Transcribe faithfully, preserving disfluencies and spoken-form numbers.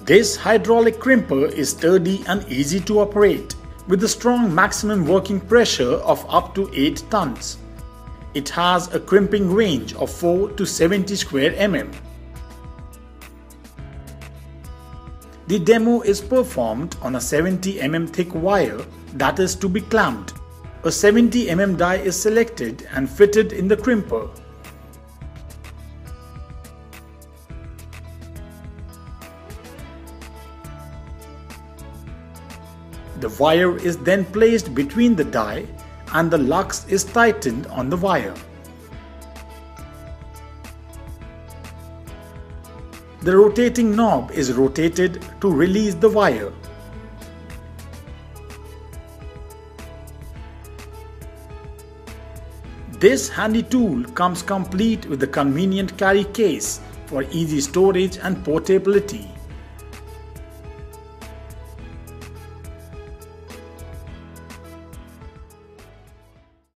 This hydraulic crimper is sturdy and easy to operate, with a strong maximum working pressure of up to eight tons. It has a crimping range of four to seventy square millimeters. The demo is performed on a seventy millimeter thick wire that is to be clamped. A seventy millimeter die is selected and fitted in the crimper. The wire is then placed between the die and the lux is tightened on the wire. The rotating knob is rotated to release the wire. This handy tool comes complete with a convenient carry case for easy storage and portability.